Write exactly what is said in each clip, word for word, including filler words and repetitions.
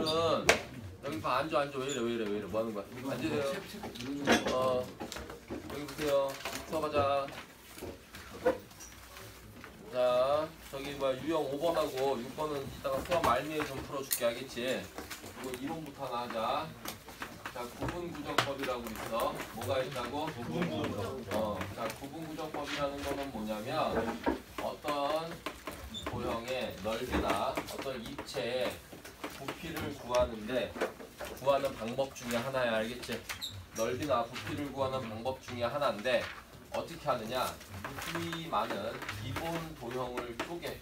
너희들은 여기 봐. 앉아 앉아. 왜 이래 왜 이래 왜 이래 뭐 하는 거야? 앉으세요. 어 여기 보세요. 수업하자. 자 저기 뭐야 유형 오 번하고 육 번은 이따가 수업 말미에 좀 풀어줄게. 알겠지? 이거 이론부터 하나 하자. 자 구분구정법이라고 있어. 뭐가 있다고? 구분구정. 어, 자 구분구정법이라는 거는 뭐냐면 어떤 도형의 넓이나 어떤 입체의 부피를 구하는데 구하는 방법 중에 하나야. 알겠지? 넓이나 부피를 구하는 방법 중에 하나인데 어떻게 하느냐? 무수히 많은 기본 도형을 쪼개.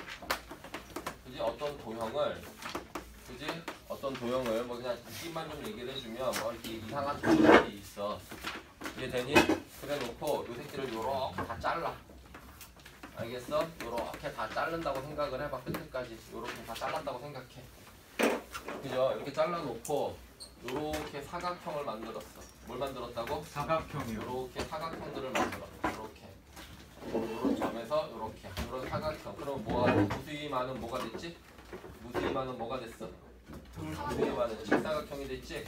그지? 어떤 도형을 그지? 어떤 도형을 뭐 그냥 느낌만 좀 얘기를 해주면 뭐 이렇게 이상한 도형이 있어. 이해되니? 그래 놓고 요 새끼를 요렇게 다 잘라. 알겠어? 요렇게 다 자른다고 생각을 해봐. 끝까지 요렇게 다 잘랐다고 생각해. 그죠? 이렇게 잘라놓고 요렇게 사각형을 만들었어. 뭘 만들었다고? 사각형이요. 요렇게 사각형들을 만들어. 요렇게 요런 점에서 요렇게 요런 사각형. 그럼 뭐가 무수히 많은 뭐가 됐지? 무수히 많은 뭐가 됐어? 무수히 많은 직사각형이 됐지?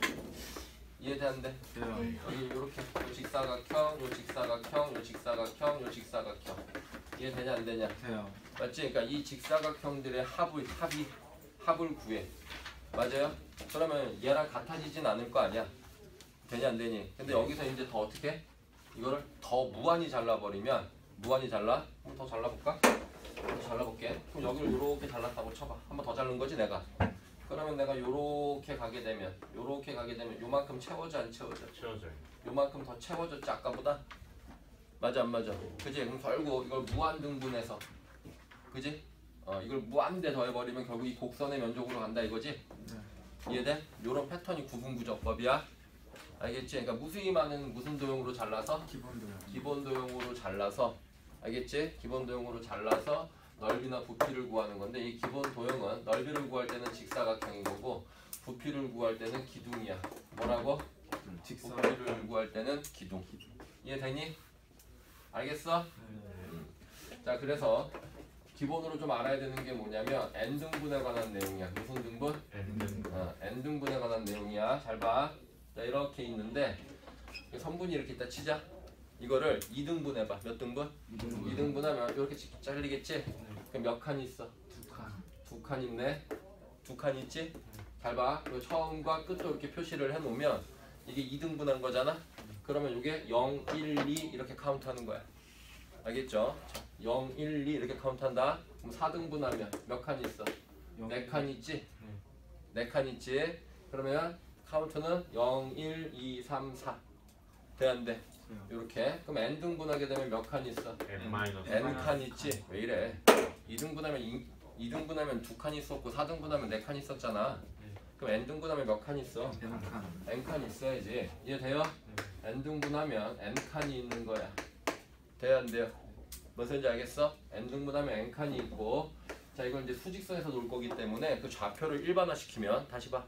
이해되는데? 네. 여기 요렇게 요 직사각형, 요 직사각형, 요 직사각형, 요 직사각형. 이해되냐 안 되냐? 돼요. 맞지? 그러니까 이 직사각형들의 합을 합이 합을 구해. 맞아요? 그러면 얘랑 같아지진 않을 거 아니야? 되냐 안 되니? 근데 여기서 이제 더 어떻게? 이거를 더 무한히 잘라버리면 무한히 잘라? 한번 더 잘라볼까? 더 잘라볼게. 그럼 여기를 요렇게 잘랐다고 쳐봐. 한번 더 자른 거지 내가? 그러면 내가 요렇게 가게 되면 요렇게 가게 되면 요만큼 채워져 안 채워져? 채워져요. 요만큼 더 채워졌지 아까보다? 맞아 안 맞아? 그지? 그럼 결국 이걸 무한등분해서 그지? 어 이걸 무한대 더해버리면 결국 이 곡선의 면적으로 간다 이거지? 네. 이해돼? 요런 패턴이 구분구정법이야. 알겠지? 그러니까 무수히 많은 무슨 도형으로 잘라서? 기본 도형. 기본 도형으로 잘라서 알겠지? 기본 도형으로 잘라서 넓이나 부피를 구하는 건데 이 기본 도형은 넓이를 구할 때는 직사각형인 거고 부피를 구할 때는 기둥이야. 뭐라고? 직선. 부피를 구할 때는 기둥. 이해되니? 알겠어? 음. 자 그래서 기본으로 좀 알아야 되는 게 뭐냐면 n등분에 관한 내용이야. 무슨 등분? n등분. 어, n등분에 관한 내용이야. 잘 봐. 자 이렇게 있는데 선분이 이렇게 있다 치자. 이거를 이등분 해봐. 몇 등분? 이등분. 이등분 하면 이렇게 잘리겠지? 그럼 몇 칸 있어? 두 칸. 두 칸 있네. 두 칸 있지? 잘 봐. 그리고 처음과 끝도 이렇게 표시를 해놓으면 이게 이등분한 거잖아? 그러면 이게 영, 일, 이 이렇게 카운트하는 거야. 알겠죠? 영, 일, 이 이렇게 카운트한다. 그럼 사등분하면 몇 칸 있어? 네 칸 있지? 네 칸 있지? 그러면 카운트는 영, 일, 이, 삼, 사 돼 안 돼? 이렇게. 그럼 n등분하게 되면 몇 칸 있어? n 마이너스. n 칸 있지? 왜 이래? 이등분하면 이등분하면 두 칸 있었고 사등분하면 네 칸 있었잖아. 그럼 n등분하면 몇 칸 있어? n 칸. n 칸 있어야지. 이해돼요? n등분하면 n 칸이 있는 거야. 돼요 안 돼요? 무슨지 알겠어? n등분하면 n 칸이 있고 자 이걸 이제 수직선에서 놓을 거기 때문에 그 좌표를 일반화시키면 다시 봐.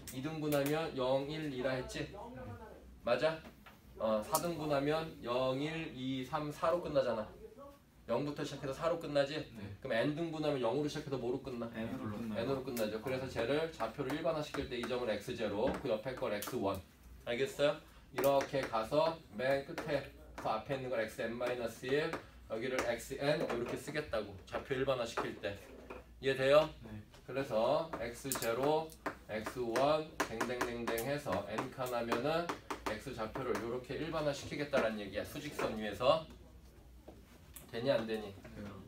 이등분하면 영, 일, 이라 했지? 맞아? 어, 사등분하면 영, 일, 이, 삼, 사로 끝나잖아. 영부터 시작해서 사로 끝나지? 네. 그럼 n등분하면 영으로 시작해서 뭐로 끝나? n으로 끝나요. n으로 끝나죠. 그래서 쟤를 좌표를 일반화시킬 때 이 점을 엑스제로 그 옆에 걸 엑스 원. 알겠어요? 이렇게 가서 맨 끝에 그 앞에 있는 걸 엑스엔 마이너스 일 여기를 엑스엔 이렇게 쓰겠다고 좌표 일반화시킬 때. 이해돼요? 네. 그래서 엑스제로, 엑스원 댕댕댕댕 해서 n칸 하면은 x 좌표를 이렇게 일반화 시키겠다라는 얘기야. 수직선 위에서. 되니 안 되니?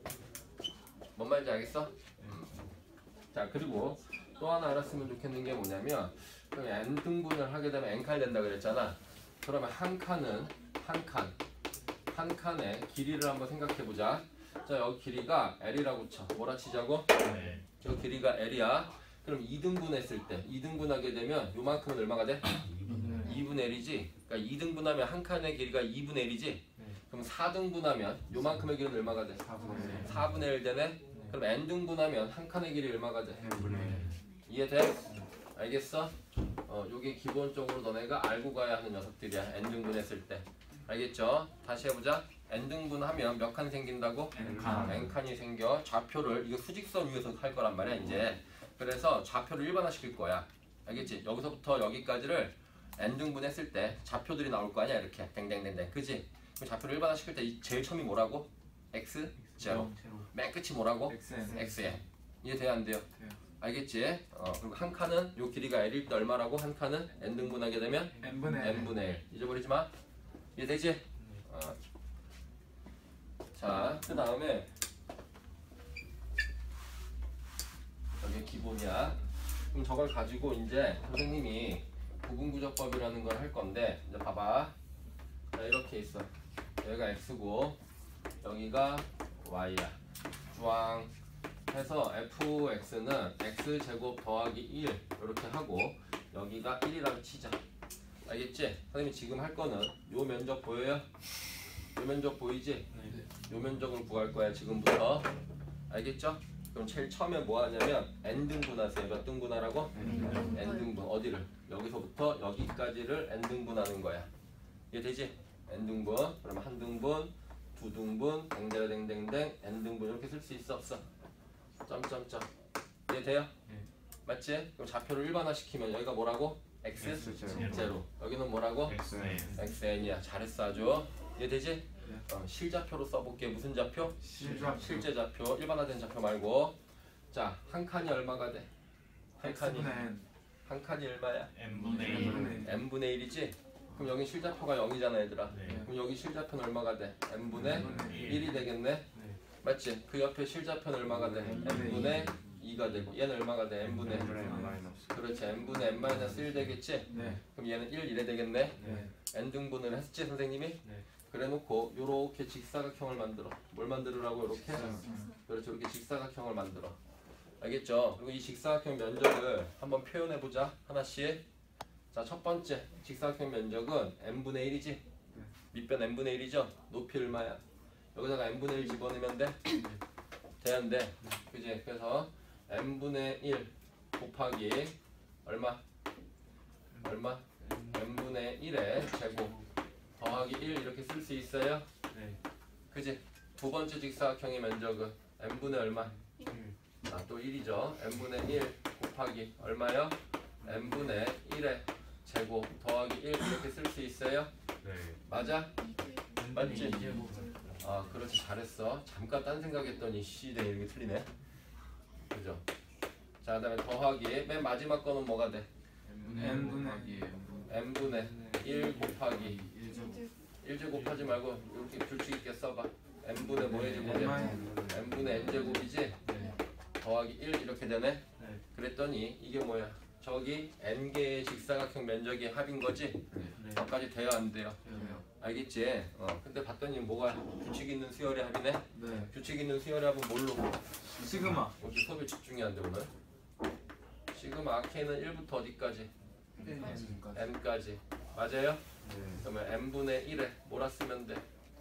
뭔 말인지 알겠어? 음. 자 그리고 또 하나 알았으면 좋겠는 게 뭐냐면 n등분을 하게 되면 n칸이 된다 그랬잖아. 그러면 한 칸은 한 칸, 한 칸의 길이를 한번 생각해보자. 자 여기 길이가 L이라고 쳐. 뭐라 치자고? 네. 저 길이가 L이야. 그럼 이등분 했을 때 이등분하게 되면 요만큼은 얼마가 돼? 이분의 L이지? 그러니까 이등분하면 한 칸의 길이가 이분의 L이지? 그럼 사등분하면 요만큼의 길이는 얼마가 돼? 사분의 일. 사분의 일 되네? 그럼 n등분하면 한 칸의 길이 얼마가 돼? n분의 일. 이해돼? 알겠어? 어, 요게 기본적으로 너네가 알고 가야 하는 녀석들이야. n등분했을 때. 알겠죠? 다시 해보자. n등분하면 몇 칸 생긴다고? n칸. n칸이 생겨. 좌표를 이거 수직선 위에서 할 거란 말이야 이제. 그래서 좌표를 일반화시킬 거야. 알겠지? 여기서부터 여기까지를 n등분 했을 때 좌표들이 나올 거 아니야. 이렇게 댕댕댕댕. 그지? 그럼 좌표를 일반화시킬 때 이 제일 처음이 뭐라고? x 제로. 맨 끝이 뭐라고? 엑스엔. xn. 이해돼야 안 돼요? 돼요. 알겠지? 어, 그리고 한 칸은 요 길이가 l일 때 얼마라고? 한 칸은 n등분하게 되면 n분의 n분의 일. 잊어버리지 마. 이해되지? 어. 자, 그 다음에 저게 기본이야. 그럼 저걸 가지고 이제 선생님이 부분구조법이라는 걸 할 건데, 이제 봐봐. 자, 이렇게 있어. 여기가 x고 여기가 y야. 주황 해서 fx는 x제곱 더하기 일 이렇게 하고 여기가 일이라고 치자. 알겠지? 선생님이 지금 할 거는 요 면적 보여요? 요 면적 보이지? 요 면적을 구할 거야 지금부터. 알겠죠? 그럼 제일 처음에 뭐 하냐면 n등분 하세요. 몇 등분 하라고? n등분. 어디를? 여기서부터 여기까지를 n등분 하는 거야. 이해 되지? n등분. 그러면 한 등분, 두 등분, 댕댕댕댕댕, n등분 이렇게 쓸 수 있어 없어? 점점점. 이해 돼요? 맞지? 그럼 좌표를 일반화시키면 여기가 뭐라고? x? X제로. 제로. 여기는 뭐라고? 엑스엔. xn이야. 잘했어 아주. 이해되지? 어, 실좌표로 써볼게. 무슨 좌표? 실좌표. 실제 좌표. 일반화된 좌표 말고. 자, 한 칸이 얼마가 돼? 한 칸이 X분의 한 칸이 얼마야? n분의 일. n분의 n분의 일이지? 그럼 여기 실좌표가 영이잖아 얘들아. 네. 그럼 여기 실좌표는 얼마가 돼? n분의 n분의 일이 되겠네? 맞지? 그 옆에 실좌표는 얼마가 돼? n분의 이가 되고 얘는 얼마가 돼? n분의 마이너스. 그렇지. n분의 n 마이너스 일 되겠지? 네. 그럼 얘는 일 이래 되겠네? 네. n등분을 했지 선생님이? 네. 그래 놓고 요렇게 직사각형을 만들어. 뭘 만들으라고? 요렇게? 그렇죠. 이렇게 직사각형을 만들어. 알겠죠? 그리고 이 직사각형 면적을 한번 표현해 보자. 하나씩. 자, 첫 번째 직사각형 면적은 n분의 일이지? 밑변 n분의 일이죠? 높이 얼마야? 여기다가 n분의 일 집어넣으면 돼? 돼 안 돼? 그지? 그래서 n분의 일 곱하기 얼마? 얼마? n분의 일의 제곱 더하기 일 이렇게 쓸 수 있어요? 네. 그지? 두 번째 직사각형의 면적은 n분의 얼마? 아, 또 일이죠. n분의 일 곱하기 얼마요? n분의 일의 제곱 더하기 일 이렇게 쓸 수 있어요? 네. 맞아? 맞지? 이제 아, 그렇지. 잘했어. 잠깐 딴 생각했더니 씨네 이렇게 틀리네. 그죠? 자, 그다음에 더하기 맨 마지막 거는 뭐가 돼? n분의 n분의 일 곱하기 일 제곱하지 말고 이렇게 규칙 있게 써봐. n분의 뭐의 제곱이야? n분의 n제곱이지? 더하기 일 이렇게 되네? 네. 그랬더니 이게 뭐야? 저기 n개의 직사각형 면적의 합인 거지? 네. 여기까지 돼야 안 돼요? 알겠지? 어. 근데 봤더니 뭐가 규칙 있는 수열의 합이네? 네. 규칙 있는 수열의 합은 뭘로? 시그마. 역시 수업에 집중이 안 돼 오늘. 시그마 k는 일부터 어디까지? n까지. 맞아요? 그러면 n분의 일에 뭐라 쓰면 돼?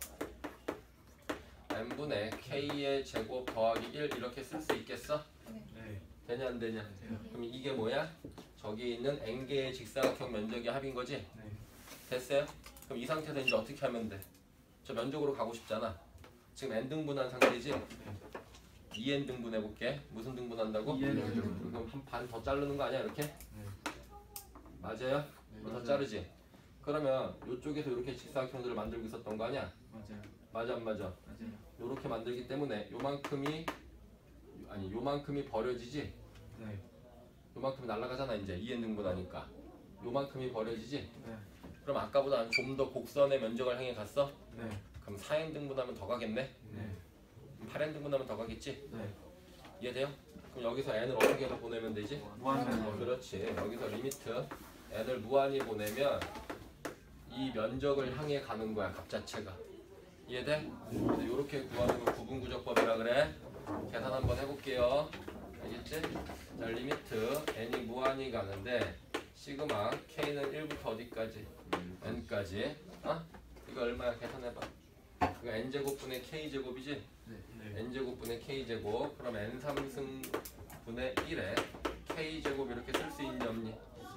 n분의 k의 제곱 더하기 일 이렇게 쓸 수 있겠어? 네. 되냐 안 되냐? 그럼 이게 뭐야? 저기 있는 n개의 직사각형 면적의 합인 거지? 네. 됐어요? 그럼 이 상태에서 이제 어떻게 하면 돼? 저 면적으로 가고 싶잖아. 지금 n등분한 상태지? 이 엔 등분 해볼게. 무슨 등분한다고? 이 엔 그럼 한 반 더 자르는 거 아니야 이렇게? 맞아요? 더 맞아요. 자르지? 그러면 이쪽에서 이렇게 직사각형들을 만들고 있었던 거 아니야? 맞아요. 맞아 안 맞아? 맞아요. 요렇게 만들기 때문에 요만큼이 아니 요만큼이 버려지지? 네. 요만큼이 날아가잖아 이제 이 엔 등분하니까 요만큼이 버려지지? 네. 그럼 아까보다 좀 더 곡선의 면적을 향해 갔어? 네. 그럼 사 엔 등분하면 더 가겠네? 네. 그럼 팔 엔 등분하면 더 가겠지? 네. 이해돼요? 그럼 여기서 n을 어떻게 해서 보내면 되지? 무한정. 그렇지. 여기서 리미트 n을 무한히 보내면 이 면적을 향해 가는 거야 값 자체가. 이해돼? 이렇게 구하는 걸 구분구조법이라 그래. 계산 한번 해볼게요. 알겠지? 자, 리미트 n이 무한히 가는데 시그마 k는 일부터 어디까지? n까지. 어? 이거 얼마야? 계산해봐. 이거 n제곱분의 k제곱이지? 네. n제곱분의 k제곱. 그럼 n 삼승분의 일에 k제곱 이렇게 쓸 수 있니 없니?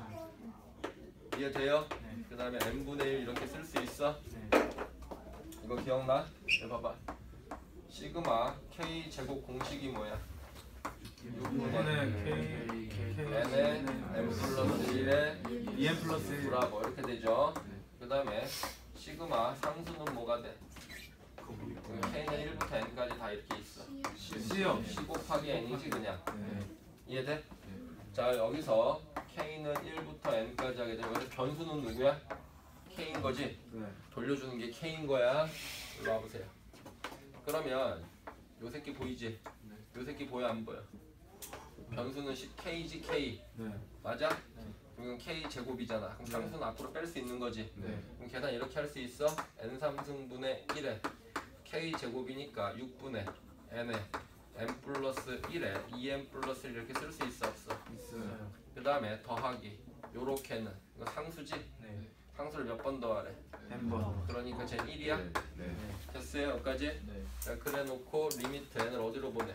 이해돼요? 네. 그 다음에 n분의 일 이렇게 쓸 수 있어? 네. 이거 기억나? 이거 봐봐. 시그마 k제곱 공식이 뭐야? 육분의 K n에 n 플러스 일에 이 엔 플러스 일. 브라보 이렇게 되죠. 그 다음에 시그마 상수는 뭐가 돼? k는 일부터 n까지 다 이렇게 있어. C요. 십 곱하기 n이지 그냥. 네. 이해돼? 자 여기서 k는 일부터 n까지 하게 되면 여기서 변수는 누구야? k인 거지? 네. 돌려주는 게 k인 거야. 이리 와보세요. 그러면 요 새끼 보이지? 요 새끼 보여 안 보여? 변수는 k지 k 네. 맞아? 그럼 k 제곱이잖아. 그럼 상수는 앞으로 뺄 수 있는 거지? 네. 그럼 계산 이렇게 할 수 있어? n 삼승분의 일에 k 제곱이니까 육분의 n에 n 플러스 일에 이 엔 플러스 일 이렇게 쓸 수 있어 없어? 있어요. 그 다음에 더하기 요렇게는 이거 상수지? 네. 상수를 몇 번 더하래? 엔 번. 그러니까 쟤는 일이야? 네. 됐어요 여기까지? 네. 자 그래 놓고 리미트 n을 어디로 보내?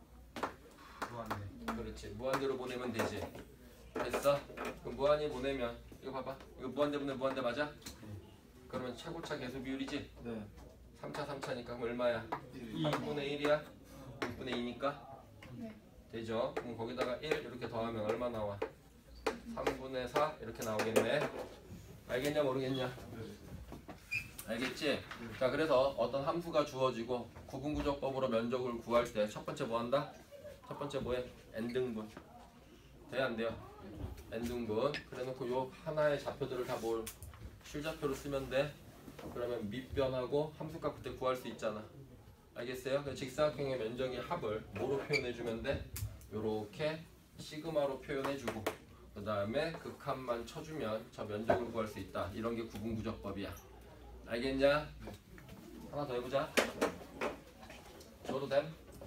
무한대. 그렇지 무한대로 보내면 되지. 됐어? 그럼 무한히 보내면 이거 봐봐 이거 무한대 보내 무한대 맞아? 그러면 최고차 계수 비율이지? 네. 삼 차 삼 차니까 그럼 얼마야? 이. 삼분의 일이야? 육분의 이니까? 네. 되죠? 그럼 거기다가 일 이렇게 더하면 얼마 나와? 삼분의 사 이렇게 나오겠네. 알겠냐 모르겠냐? 알겠지? 자 그래서 어떤 함수가 주어지고 구분구조법으로 면적을 구할 때 첫 번째 뭐 한다? 첫 번째 뭐해? n등분. 돼야 안 돼요? n등분. 그래 놓고 요 하나의 좌표들을 다 뭘 실좌표로 쓰면 돼. 그러면 밑변하고 함수값 그때 구할 수 있잖아. 알겠어요? 그 직사각형의 면적의 합을 뭐로 표현해주면 돼? 요렇게 시그마로 표현해주고 그 다음에 극한만 쳐주면 저 면적을 구할 수 있다. 이런 게 구분구조법이야. 알겠냐? 하나 더 해보자. 줘도 됨?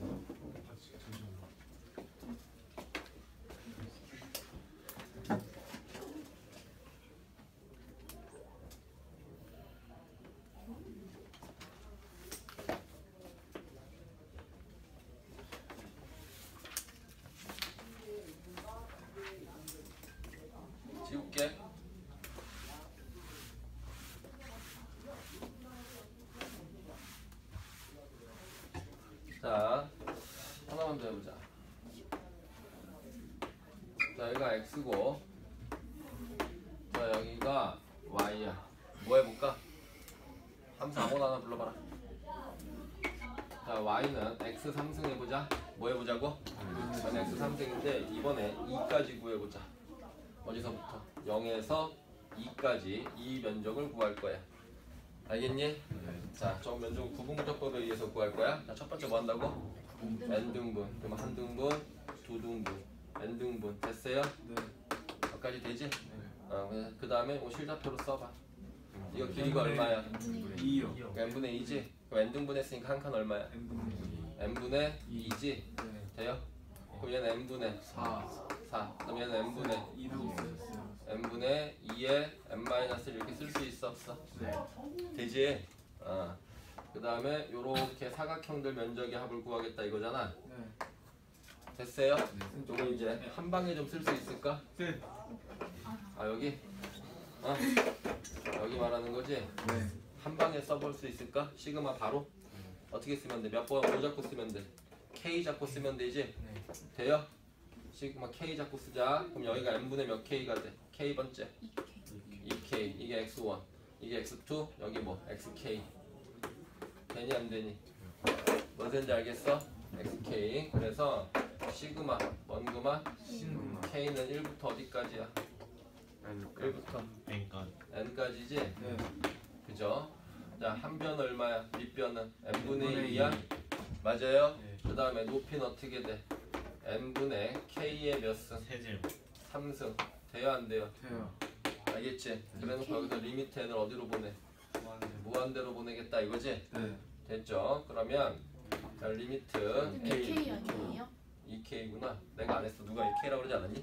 지울게. 자, 하나만 더 해보자. 자, 여기가 x고, 자, 여기가 y야. 뭐 해볼까? 함수 아무나 하나 불러봐라. 자, y는 x 삼승 해보자. 뭐 해보자고? 저는 x 삼승인데 이번에 이까지 구해보자. 어디서부터? 영에서 이까지 이 면적을 구할 거야. 알겠니? 네. 자, 저 면적은 구분구조법에 의해서 구할 거야. 자, 첫 번째 뭐 한다고? n등분. 그럼 한 등분, 두 등분, n등분. 됐어요? 네. 여기까지 되지? 네. 어, 그 다음에 뭐 실좌표로 써봐. 이거 길이가 얼마야? 이요. n분의 이지? 그럼 n등분 했으니까 한 칸 얼마야? n분의 n분의 이지? 네. 돼요? 그럼 얘는 n분의 사. 사. 그럼 얘는 n분의 이도 있었어요. n분의 이에 n-를 이렇게 쓸 수 있어 없어? 네. 되지? 어. 그 다음에 요렇게 사각형들 면적의 합을 구하겠다 이거잖아. 네. 됐어요? 요거 이제 한 방에 좀 쓸 수 있을까? 네. 아 여기? 어? 여기 말하는 거지? 네. 한 방에 써볼 수 있을까? 시그마 바로? 어떻게 쓰면 돼? 몇 번, 뭐 잡고 쓰면 돼? K 잡고 쓰면 되지? 네. 돼요? 시그마 K 잡고 쓰자. 그럼 여기가 n분의 몇 K가 돼? K 번째 이 케이. 이게 엑스 원, 이게 엑스 투, 여기 뭐 엑스 케이. 되니 안 되니? 뭔 소리인지 알겠어? 엑스 케이. 그래서 시그마 뭔그마? 신구마. K는 일부터 어디까지야? 일부터 n까지. n까지지? 네. 그죠? 자, 한 변 얼마야? 밑변은 n분의 n분의 일이야? 이. 맞아요? 네. 그 다음에 높이는 어떻게 돼? n분의 k의 몇 승? 세제곱. 삼 승. 돼요 안 돼요? 돼요. 알겠지? 그래놓고 여기서 리미트 n을 어디로 보내? 무한대. 무한대로 보내겠다 이거지? 네. 됐죠? 그러면 자, 리미트 근데 k K 아니에요? 이 케이구나. 내가 안 했어. 누가 이 케이라고 그러지 않았니?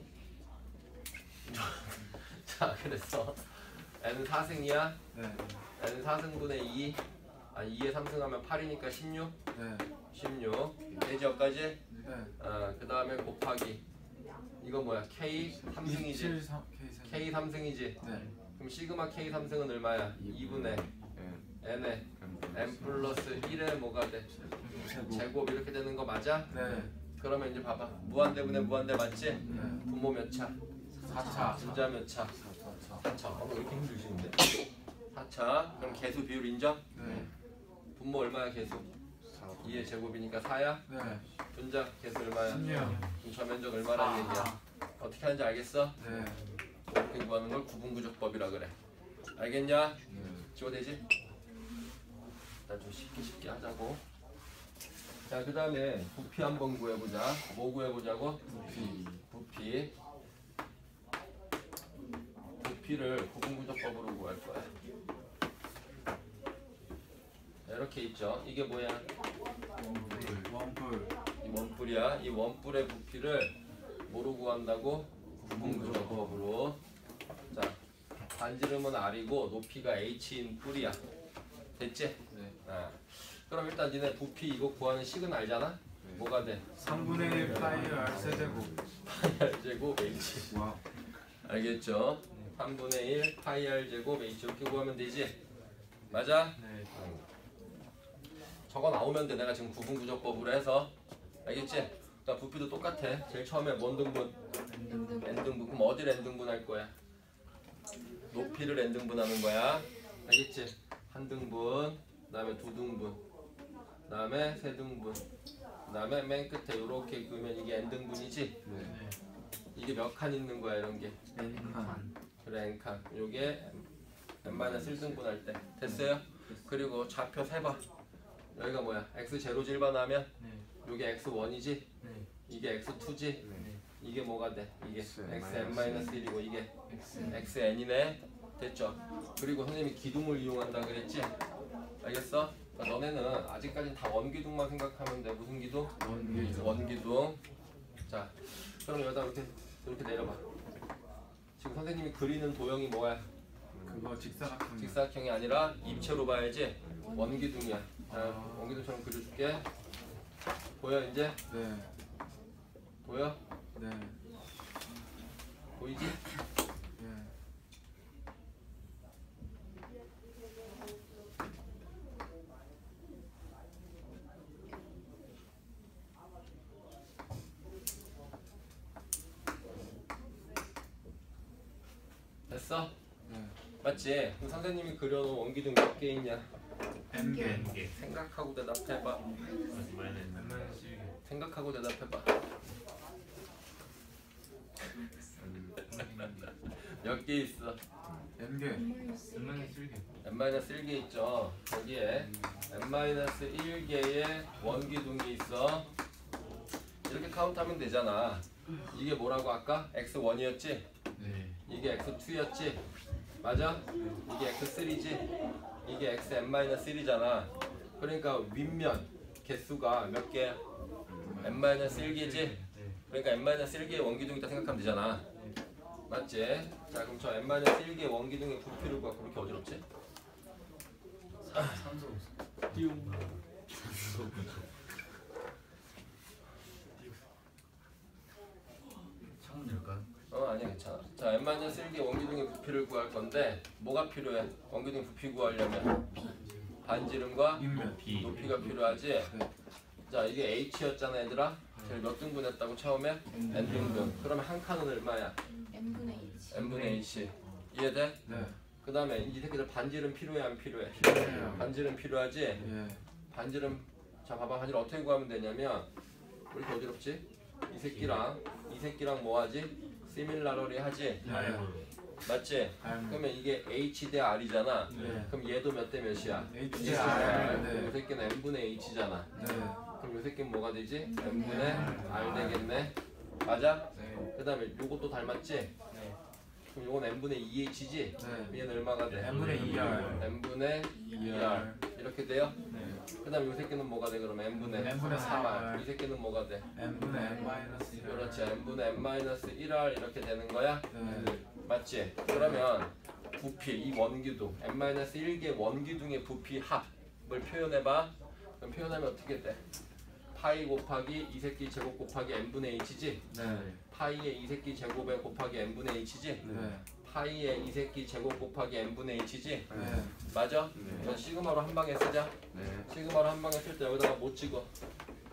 자, 그래서 n 사 승이야. 네. n 사 승분의 이. 아, 이에 삼 승하면 팔이니까 십육. 네. 십육. 되지 여기까지? 네. 아, 그 다음에 곱하기. 이거 뭐야? k 삼 승이지? k 삼 승이지? 네. 그럼 시그마 k 삼 승은 얼마야? 이분의 n에 n 플러스 일에 뭐가 돼? 제곱 이렇게 되는 거 맞아? 네. 그러면 이제 봐봐. 무한대분의 무한대 맞지? 네. 분모 몇 차? 사 차. 분자 몇 차? 사 차. 어, 왜 이렇게 힘드시는데? 사 차. 그럼 개수 비율 인정? 네. 분모 얼마야 개수? 이의 제곱이니까 사야? 네. 분자 개수 얼마야? 십육. 그럼 저면적 얼마라는 얘기야? 어떻게 하는지 알겠어? 네. 이렇게 구하는 걸 구분구조법이라 그래. 알겠냐? 네. 지워되지? 일단 좀 쉽게 쉽게 하자고. 자, 그 다음에 부피 한번 구해보자. 뭐 구해보자고? 부피. 부피. 부피를 구분구조법으로 구할 거야. 이렇게 있죠. 이게 뭐야? 원뿔. 원뿔. 이 원뿔이야. 이 원뿔의 부피를 뭐로 구한다고? 구분구조법으로. 자, 반지름은 R이고 높이가 H인 뿔이야. 됐지? 네. 아. 그럼 일단 니네 부피 이거 구하는 식은 알잖아? 네. 뭐가 돼? 삼분의 일 파이 R 세제곱. 파이 R 제곱 H. 와. 알겠죠? 삼분의 일 파이 R 제곱 H 이렇게 구하면 되지? 맞아? 네. 저거 나오면 돼. 내가 지금 구분구조법으로 해서. 알겠지? 그러니까 부피도 똑같아. 제일 처음에 뭔 등분? n등분. 그럼 어디를 n등분 할 거야? 높이를 n등분 하는 거야. 알겠지? 한 등분, 그 다음에 두 등분, 그 다음에 세 등분, 그 다음에 맨 끝에 이렇게 그으면 이게 n등분이지? 네. 이게 몇 칸 있는 거야 이런 게? N칸. 그래 n칸. 요게 n-일 등분 할 때. 됐어요? 그리고 좌표 세봐. 여기가 뭐야? x 제로 일반하면 네. 요게 엑스 원이지? 네. 이게 엑스 투지? 네. 이게 뭐가 돼? 이게 X 엑스 엔 마이너스 일이고 이게 X. 엑스 엔이네. 됐죠? 그리고 선생님이 기둥을 이용한다 그랬지? 알겠어? 그러니까 너네는 아직까지는 다 원기둥만 생각하면 돼. 무슨 기둥? 원기둥. 원기둥. 자, 그럼 여기다 이렇게 이렇게 내려봐. 지금 선생님이 그리는 도형이 뭐야? 그거 직사각형. 직사각형이 아니라 입체로 봐야지. 원기둥이야. 자, 원기둥처럼 그려줄게. 보여 이제? 네. 보여? 네. 보이지? 네. 됐어? 네. 맞지? 그럼 선생님이 그려놓은 원기둥 몇 개 있냐? N 개. N 개. 생각하고 대답해봐. 마이너스 일 개. 생각하고 대답해봐. 몇 개 있어? N 개. 마이너스 일 개. n-일 개 있죠. 거기에 n-일 개의 원기둥이 있어. 이렇게 카운트하면 되잖아. 이게 뭐라고 아까? 엑스 원이었지? 네. 이게 엑스 투였지? 맞아? 이게 엑스 쓰리지? 이게 엑스 엔-일이잖아. 그러니까 윗면 개수가 몇 개야? n-일 개지? 그러니까 n-일 개의 원기둥이 있다 생각하면 되잖아. 맞지? 자, 그럼 저 n-일 개의 원기둥의 부피를 구하고 그렇게 어지럽지? 산소. 띠용. 창문 열까요? 어, 아니야, 괜찮아. 자, n-일 개의 원기둥의 부피를 구할 건데 뭐가 필요해? 원기둥 부피 구하려면 반지름과 인면. 높이가 필요하지? 네. 자, 이게 H였잖아 얘들아. 제일 몇 등분 했다고 처음에? N등분. 그러면 한 칸은 얼마야? n분의 H. N분의 H. 이해돼? 네. 그 다음에 이 새끼들 반지름 필요해 안 필요해? 필요해요. 반지름 필요하지? 예. 반지름. 자, 봐봐. 반지름 어떻게 구하면 되냐면 왜 이렇게 어지럽지? 이 새끼랑 이 새끼랑 뭐 하지? 시밀라러리 하지? 네. 맞지? 알면. 그러면 이게 H 대 R이잖아. 네. 그럼 얘도 몇 대 몇이야? H 대 R. 그럼 이 네. 새끼는 N분의 H잖아. 네. 그럼 이 새끼는 뭐가 되지? N분의 R 되겠네. 맞아? 네. 그 다음에 요것도 닮았지? 네. 그럼 요건 N분의 이 H지? 네. 얘는 얼마가 돼? N분의 이 R. N분의 이 R. 이렇게 돼요? 네. 그 다음에 요 새끼는 뭐가 돼? 그럼 N분의 N분의 삼 R. 삼 R. 이 새끼는 뭐가 돼? N분의 N 마이너스 일. 그렇지. N분의 N-일 R 이렇게 되는 거야? 네. 맞지? 그러면 부피, 이 원기둥 N-일 개 원기둥의 부피 합을 표현해봐. 그럼 표현하면 어떻게 돼? 파이 곱하기 이 새끼 제곱 곱하기 N분의 H지? 네. 파이의 이 새끼 제곱에 곱하기 N분의 H지? 네. 파이의 이 새끼 제곱 곱하기 N분의 H지? 네. 맞아? 네. 그럼 시그마로 한 방에 쓰자. 네. 시그마로 한 방에 쓸 때 여기다가 못 찍어.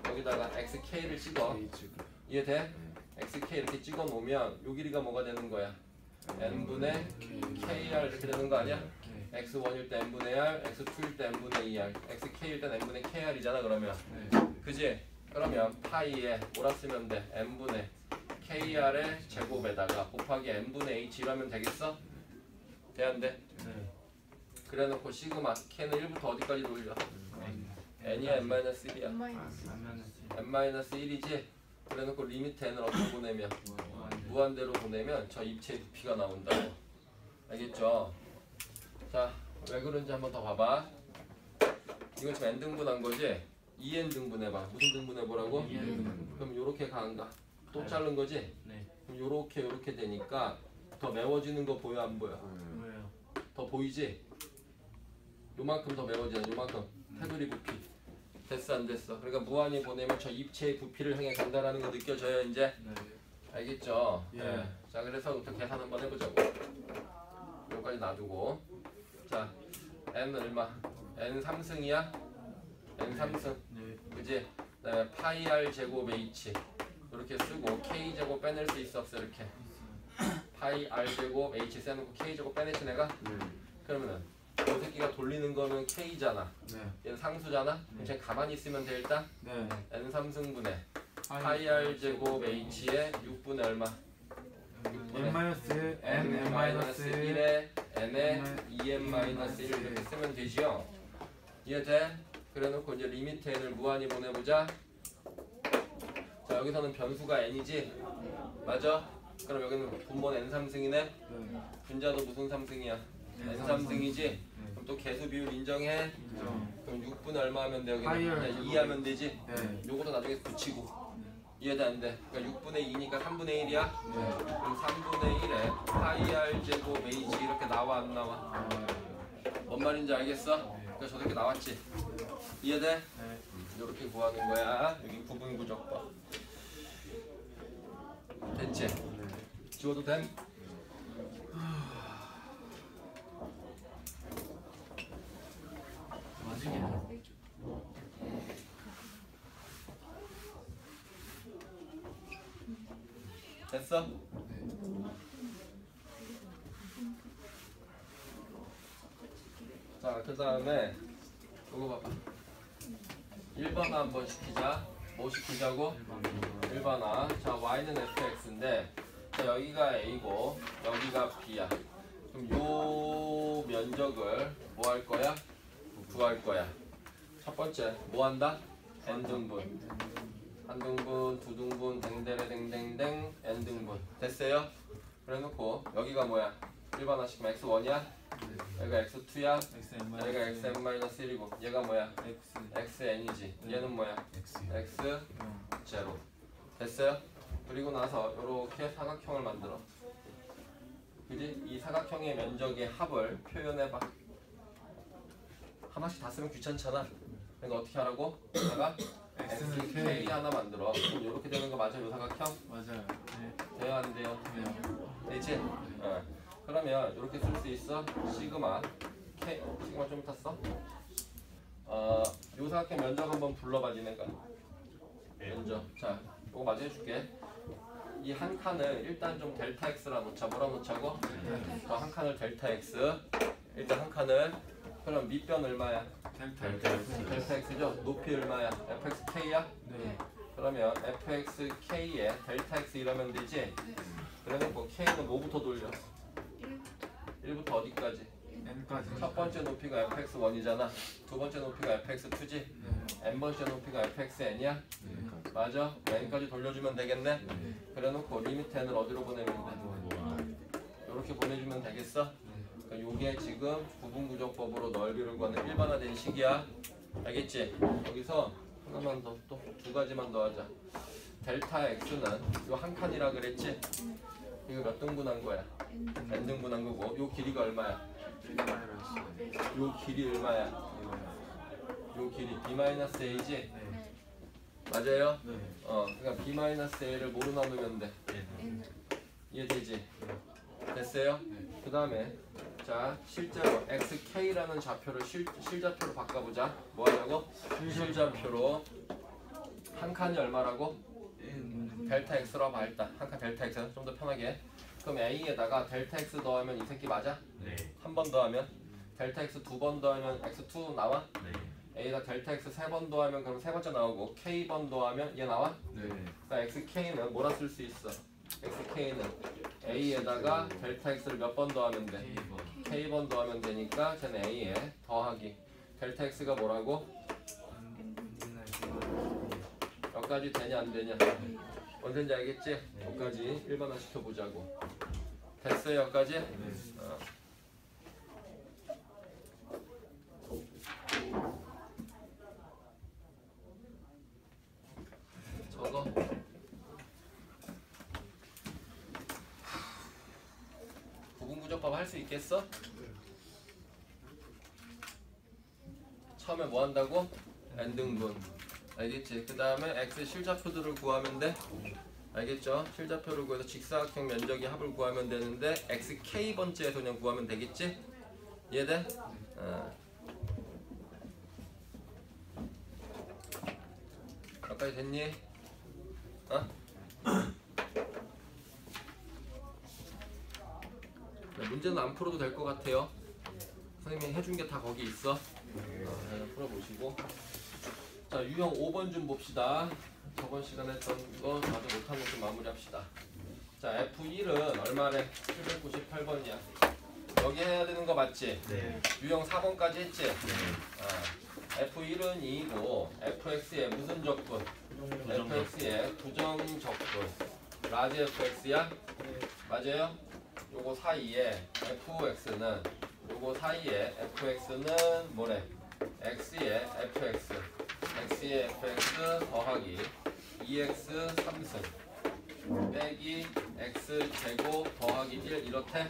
여기다가 xk를 찍어. 이해돼? xk 이렇게 찍어 놓으면 요 길이가 뭐가 되는 거야? n분의 kr 이렇게 되는 거 아니야? 엑스 원일 때 n분의 r, 엑스 투일 때 n분의 이알, xk일 때 n분의 kr이잖아 그러면. 그지? 그러면 파이에 뭐라 쓰면 돼? n분의 kr의 제곱에다가 곱하기 n분의 h 이라면 되겠어? 돼 안 돼? 그래 놓고 시그마 k는 일부터 어디까지 돌려? n이야 n-일이야? n-일이지? 그래 놓고 리미트 n을 어떻게 보내면? 무한대로 보내면 저 입체의 부피가 나온다고. 알겠죠? 자, 왜 그런지 한번 더 봐봐. 이건 지금 n 등분한 거지? 이 엔 등분해봐. 무슨 등분해보라고? 그럼 요렇게 가는가? 또 자른 거지? 그럼 요렇게 요렇게 되니까 더 메워지는 거 보여 안 보여? 더 보이지? 요만큼 더 메워지는 요만큼 테두리 부피. 됐어 안 됐어? 그러니까 무한히 보내면 저 입체의 부피를 향해 간다라는 거 느껴져요 이제? 알겠죠? 예. 네. 자 그래서 부터 계산 한번 해보자고. 여기까지 놔두고. 자 n은 얼마? n 삼승이야? n 삼승. 그지? 그다음에 파이 r 제곱 h 이렇게 쓰고 k 제곱 빼낼 수 있어 없어 이렇게? 파이 r 제곱 h 써놓고 k 제곱 빼내지 내가? 그러면은 이 새끼가 돌리는 거는 k잖아. 얘는 상수잖아. 그럼 쟤 가만히 있으면 돼 일단. n 삼승분의 파이 r 제곱 h의 육분의 얼마? n 마이너스 n n 마이너스 일에 n에 이 엔 마이너스 일 이렇게 쓰면 되지요. 이해돼? 그래놓고 이제 리미트 n을 무한히 보내보자. 자 여기서는 변수가 n이지? 맞아? 그럼 여기는 분모는 n 삼승이네? 분자도 무슨 삼승이야? n 삼승이지? 그럼 또 개수 비율 인정해? 그럼 육분의 얼마 하면 돼? 여기는 이 하면 되지? 요것도 나중에 붙이고. 이해돼 안 돼? 그러니까 육분의 이니까 삼분의 일이야? 그럼 삼분의 일에 파이 r 제곱 h 이렇게 나와 안 나와? 뭔 말인지 알겠어? 그러니까 저렇게 나왔지? 이해돼? 이렇게 구하는 거야. 여기 구분 구조법. 됐지? 지워도 됨? 됐어? 자, 그 다음에 이거 봐봐. 일반화 한번 시키자. 뭐 시키자고? 일반화. 자, y는 fx인데 자, 여기가 a고 여기가 b야. 그럼 요 면적을 뭐 할 거야? 구할 거야. 첫 번째 뭐 한다? n등분. 한 등분, 두 등분, 댕대레 댕댕댕, n 등분. 됐어요? 그래 놓고 여기가 뭐야? 일반화 시키면 엑스 원이야? 여기가 엑스 투야? 여기가 엑스엔 마이너스 일이고 얘가 뭐야? 엑스엔이지. 얘는 뭐야? 엑스 제로. 됐어요? 그리고 나서 이렇게 사각형을 만들어. 그지? 이 사각형의 면적의 합을 표현해봐. 하나씩 다 쓰면 귀찮잖아. 그러니까 어떻게 하라고? 내가 X는 K 하나 만들어. 그럼 이렇게 되는 거 맞아요? 이 사각형? 맞아요. 돼요? 안 돼요? 되지? 어. 그러면 이렇게 쓸 수 있어. 시그마 K. 시그마 좀 탔어? 어, 요 사각형 면적 한번 불러봐 지내가. 면적. 자, 이거 마저 해줄게. 이 한 칸을 일단 좀 델타 X라 놓자. 뭐라 놓자고? 저 한 칸을 델타 X. 일단 한 칸을. 그럼 밑변 얼마야? 델타 X. 델타 X죠? 높이 얼마야? 에프엑스케이야? 네. 그러면 에프엑스케이에 델타 X 이러면 되지? 그래놓고 K는 뭐부터 돌려? 일부터 어디까지? n까지. 첫 번째 높이가 에프엑스 원이잖아. 두 번째 높이가 에프엑스 투지? n번째 높이가 에프엑스엔이야? 맞아? n까지 돌려주면 되겠네? 그래놓고 리미트 n을 어디로 보내면 돼? 이렇게 보내주면 되겠어? 그러니까 요게 지금 구분구조법으로 넓이를 구하는 일반화된 식이야. 알겠지? 여기서 하나만 더, 또 두 가지만 더 하자. 델타 X는 요 한 칸이라 그랬지? 이거 몇 등분한 거야? n 등분한 거고 요 길이가 얼마야? 요 길이 얼마야? 요 길이 b-a지? 맞아요? 어, 그러니까 b-a를 뭐로 나누면 돼? 이해되지? 됐어요? 그 다음에 자 실제로 xk라는 좌표를 실, 실좌표로 바꿔보자. 뭐 하자고? 실좌표로 한 칸이 얼마라고? 델타 x로 봐 일단. 한 칸 델타 x 좀 더 편하게. 그럼 a에다가 델타 x 더하면 이 새끼 맞아? 네. 한 번 더하면 델타 x 두 번 더하면 엑스 투 나와? 네. a에다 델타 x 세 번 더하면 그럼 세 번째 나오고 k 번 더하면 얘 나와? 네. 그러니까 xk는 뭐라 쓸 수 있어? xk는 a에다가 델타 x를 몇 번 더하면 돼? k번 더하면 되니까 쟤는 a에 더하기 델타 x가 뭐라고? 여기까지 되냐 안 되냐? 언제인지 알겠지? 여기까지 일반화 시켜보자고. 됐어요 여기까지? 어. 저거 구분구조법 할 수 있겠어? 처음에 뭐 한다고? n등분 알겠지? 그 다음에 x 실좌표들을 구하면 돼? 알겠죠? 실좌표를 구해서 직사각형 면적의 합을 구하면 되는데 xk번째에서 그냥 구하면 되겠지? 이해돼? 어. 여기까지 됐니? 어? 네, 문제는 안 풀어도 될 것 같아요. 선생님이 해준 게 다 거기 있어. 어, 네, 풀어보시고. 자, 유형 오 번 좀 봅시다. 저번 시간에 했던 거 다들 못하는 거 좀 마무리합시다. 자, 에프 일은 얼마래? 칠백구십팔 번이야. 여기 해야 되는 거 맞지? 네. 유형 사 번까지 했지? 네. 아, 에프 일은 이이고 에프엑스의 무슨 적분? 에프엑스의 부정 적분. 라지 에프엑스야? 맞아요? 요거 사이에 에프엑스는 요거 사이에 에프엑스는 뭐래? x의 fx x의 fx 더하기 이 엑스 삼승 빼기 x 제곱 더하기 일 이렇대?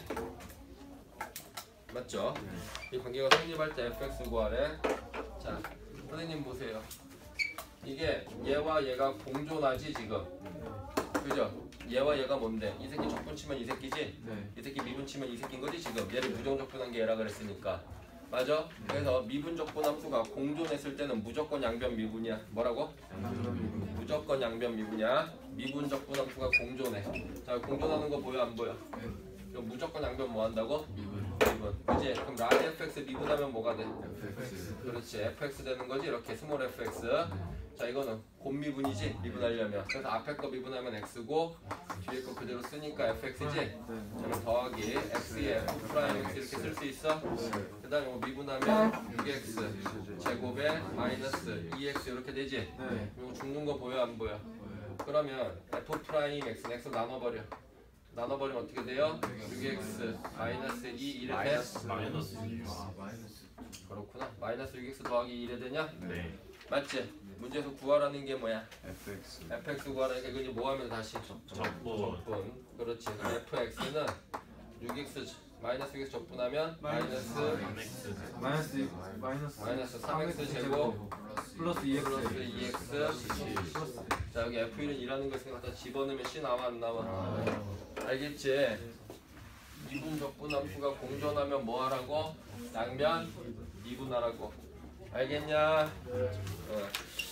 맞죠? 이 관계가 성립할 때 fx 구하래. 자, 선생님 보세요. 이게 얘와 얘가 공존하지 지금. 그죠? 얘와 얘가 뭔데? 이 새끼 적분 치면 이 새끼지? 네. 이 새끼 미분 치면 이 새끼인 거지 지금. 얘를 부정적분한 게 얘라 그랬으니까. 맞아? 그래서 미분적분 함수가 공존했을 때는 무조건 양변 미분이야. 뭐라고? 무조건 양변 미분이야. 미분적분 함수가 공존해. 자, 공존하는 거 보여 안 보여? 그럼 무조건 양변 뭐 한다고? 미분. 미분. 그지? 그럼 라지 fx 미분하면 뭐가 돼? 에프엑스. 그렇지. fx 되는 거지. 이렇게 스몰 fx. 자, 이거는 곱미분이지. 미분하려면. 그래서 앞에 거 미분하면 x고 뒤에 거 그대로 쓰니까 fx지. 네. 그러면 더하기 x에 f 프라임 x 이렇게 쓸 수 있어. 그 다음에 이거 미분하면 육 엑스 제곱에 마이너스 이 엑스 이렇게 되지. 네. 이거 죽는 거 보여 안 보여? 그러면 f 프라임 x는 x 나눠버려. 나눠버리면 어떻게 돼요? 육 엑스 마이너스 이 이래 돼? 마이너스. 마이너스. 그렇구나. 마이너스 육 엑스 더하기 이래 되냐? 네. 맞지? 문제에서 구하라는 게 뭐야? 에프엑스. fx 구하라는 게 그냥 뭐 하면 다시 적분. 적분. 그렇지. 그럼 fx는 육 엑스 마이너스 육 엑스 적분하면 마이너스 x. 마이너스 마이너스 마이너스 삼 엑스 제곱 플러스 이 엑스. 플러스 이 엑스. 자, 여기 에프 일은 이라는 거 있으니까 갖다 집어넣으면 c 나와 안 나와? 알겠지? 미분적분 함수가 공존하면 뭐 하라고? 양변 미분하라고. 알겠냐? 어.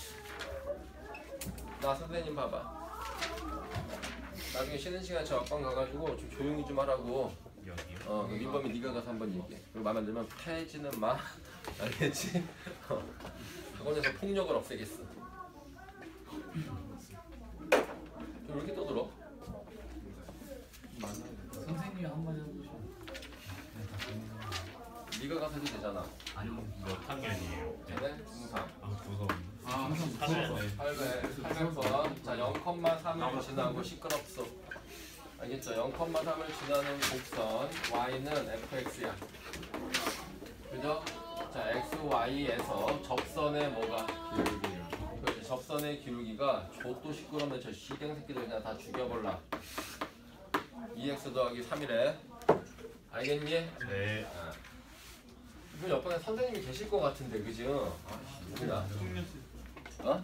나 선생님 봐봐. 나중에 쉬는 시간 저 앞방 가가지고 좀 조용히 좀 하라고. 여기요. 어, 그 민범이 네가 가서 한번 얘기해. 그리고 마음에 안 들면 패지는 마. 알겠지? 어. 학원에서 폭력을 없애겠어. 왜 이렇게 떠들어? 선생님이 한번 해보시면. 네가 가서 해도 되잖아. 아니 몇 학년이에요? 쟤네 중삼. 아 무서워. 아, 사실 팔백, 팔백 번. 자, 영 콤마 삼을 지나고 시끄럽소. 알겠죠? 영 콤마 삼을 지나는 곡선 y는 fx야. 그죠? 자, xy에서 접선의 뭐가? 그렇지. 접선의 기울기가 좆도 시끄럽네. 저 시댕 새끼들 그냥 다 죽여볼라. 이 엑스 더하기 삼이래. 알겠니? 네. 아. 그 옆에 선생님이 계실 것 같은데, 그죠? 누구야? 어?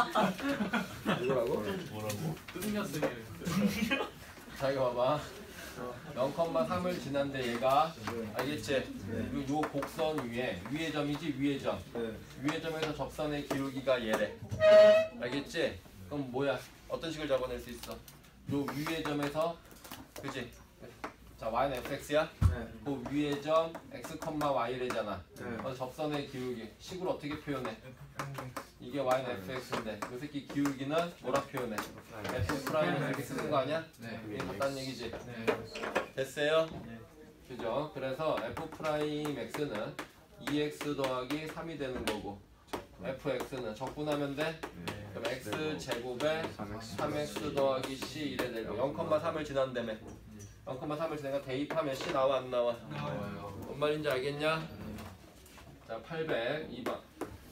누구라고? 뭐라고? 끝났어요. 자, 이거 봐봐. 영 컴마 삼을 지난데 얘가 알겠지? 요, 요 곡선 위에 위의 점이지 위의 점. 네. 위의 점에서 접선의 기울기가 얘래. 알겠지? 그럼 뭐야? 어떤 식을 적어낼 수 있어? 요 위의 점에서 그지? 자 y는 fx야? 네. 그 위의 점 x, y래잖아. 네. 그래서 접선의 기울기 식으로 어떻게 표현해? 이게 y는 fx인데 이 새끼 기울기는 뭐라 표현해? f 프라임을 이렇게 쓰는 거 아니야? 네. 이게 같다는 얘기지? 네. 됐어요? 네. 그죠? 그래서 f 프라임 x는 이 엑스 더하기 삼이 되는 거고 fx는 적분하면 돼? 그럼 x 제곱에 삼 엑스 더하기 c 이래 되고 영 컴마 삼을 지난다며 영 컴마 삼을 지나가 대입하면 c 나와 안 나와? 나와요. 뭔 말인지 알겠냐? 자 팔백이 번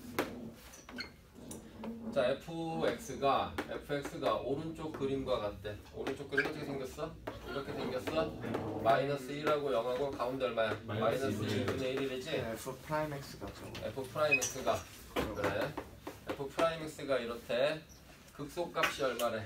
자 fx가 fx가 오른쪽 그림과 같대. 오른쪽 그림 어떻게 생겼어? 이렇게 생겼어? 마이너스 일하고 영하고 가운데 얼마야? 마이너스 이분의 일이지? F 프라임 X 같죠. f 프라임 x가 그래 f 프라임 x가 이렇대. 극소값이 얼마래?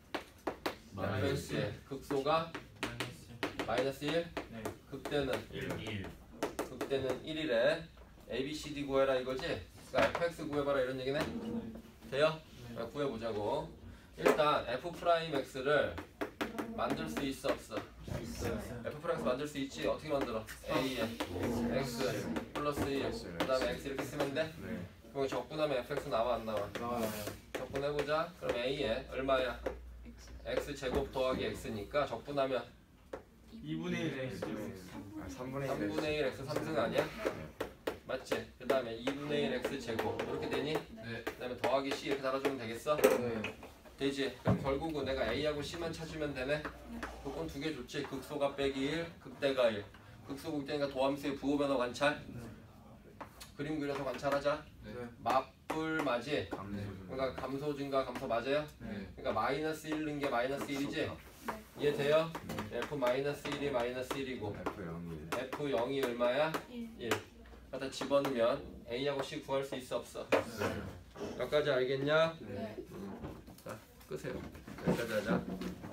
fx의 극소가 마이너스 일? 네. 극대는? 일. 극대는 일이래. a, b, c, d 구해라 이거지? 그러니까 fx 구해봐라 이런 얘기네? 돼요? 네. 구해보자고. 일단 f 프라임 x를 만들 수 있어 없어? 있어요. f 프라임 x 만들 수 있지? 어떻게 만들어? a에 x 플러스 일 그 다음에 x 이렇게 쓰면 돼? 네. 그럼 적분하면 fx 나와 안 나와? 나와요. 적분해보자. 그럼 a에 얼마야? x 제곱 더하기 x니까 적분하면 이분의 일 X. 아, 삼분의 일 삼분의 일 x 삼승 아니야? 맞지? 그 다음에 이분의 일 x 제곱 이렇게 되니? 네. 그 다음에 더하기 c 이렇게 달아주면 되겠어? 네. 되지? 그럼 결국은 내가 a하고 c만 찾으면 되네? 조건 두 개 좋지? 극소가 빼기 일, 극대가 일. 극소 극대니까 도함수의 부호변화 관찰. 그림 그려서 관찰하자. 네. 맞불 맞이? 감소. 그러니까 감소 증가 감소 맞아요? 네. 그러니까 마이너스 일인 게 마이너스 일이지? 이해돼요? f 마이너스 일이 마이너스 일이고 F 영이. f 영이 얼마야? 일. 갖다 집어넣으면 a하고 c 구할 수 있어 없어? 여기까지 알겠냐? 네. 자 끄세요. 여기까지 하자.